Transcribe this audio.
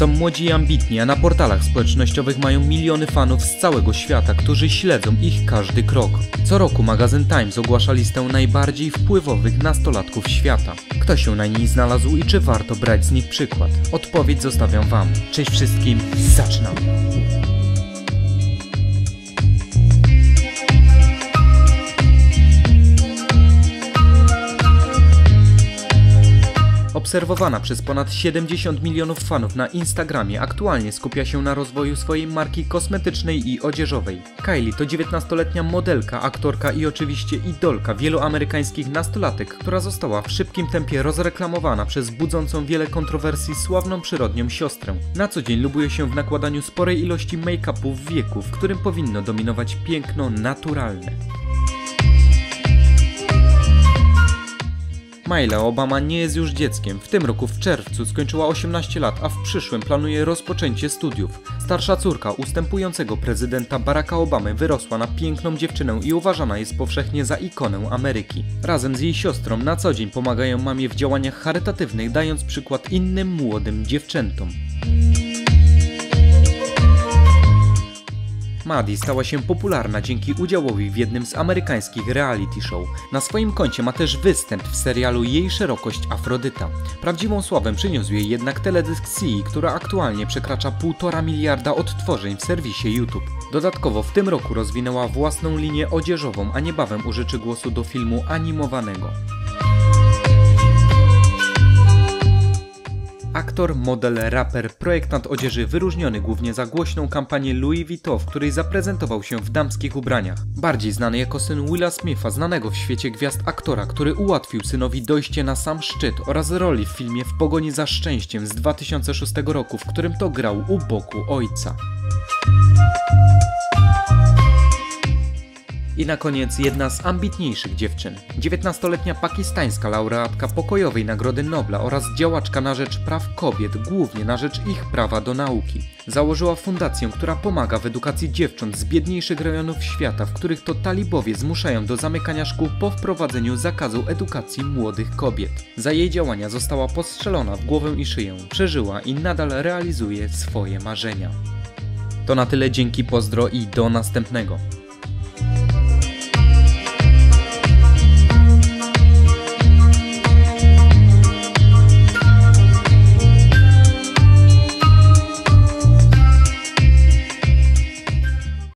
Są młodzi i ambitni, a na portalach społecznościowych mają miliony fanów z całego świata, którzy śledzą ich każdy krok. Co roku magazyn Times ogłasza listę najbardziej wpływowych nastolatków świata. Kto się na niej znalazł i czy warto brać z nich przykład? Odpowiedź zostawiam wam. Cześć wszystkim, zaczynamy! Obserwowana przez ponad 70 milionów fanów na Instagramie, aktualnie skupia się na rozwoju swojej marki kosmetycznej i odzieżowej. Kylie to 19-letnia modelka, aktorka i oczywiście idolka wielu amerykańskich nastolatek, która została w szybkim tempie rozreklamowana przez budzącą wiele kontrowersji sławną przyrodnią siostrę. Na co dzień lubuje się w nakładaniu sporej ilości make-upu w wieku, w którym powinno dominować piękno naturalne. Michelle Obama nie jest już dzieckiem. W tym roku w czerwcu skończyła 18 lat, a w przyszłym planuje rozpoczęcie studiów. Starsza córka ustępującego prezydenta Baracka Obamy wyrosła na piękną dziewczynę i uważana jest powszechnie za ikonę Ameryki. Razem z jej siostrą na co dzień pomagają mamie w działaniach charytatywnych, dając przykład innym młodym dziewczętom. Maddie stała się popularna dzięki udziałowi w jednym z amerykańskich reality show. Na swoim koncie ma też występ w serialu Jej Szerokość Afrodyta. Prawdziwą sławę przyniósł jej jednak teledysk Sea, która aktualnie przekracza 1,5 miliarda odtworzeń w serwisie YouTube. Dodatkowo w tym roku rozwinęła własną linię odzieżową, a niebawem użyczy głosu do filmu animowanego. Aktor, model, raper, projektant odzieży wyróżniony głównie za głośną kampanię Louis Vuitton, w której zaprezentował się w damskich ubraniach. Bardziej znany jako syn Willa Smitha, znanego w świecie gwiazd aktora, który ułatwił synowi dojście na sam szczyt, oraz roli w filmie W pogoni za szczęściem z 2006 roku, w którym to grał u boku ojca. I na koniec jedna z ambitniejszych dziewczyn. 19-letnia pakistańska laureatka pokojowej Nagrody Nobla oraz działaczka na rzecz praw kobiet, głównie na rzecz ich prawa do nauki. Założyła fundację, która pomaga w edukacji dziewcząt z biedniejszych rejonów świata, w których to talibowie zmuszają do zamykania szkół po wprowadzeniu zakazu edukacji młodych kobiet. Za jej działania została postrzelona w głowę i szyję, przeżyła i nadal realizuje swoje marzenia. To na tyle, dzięki, pozdro i do następnego.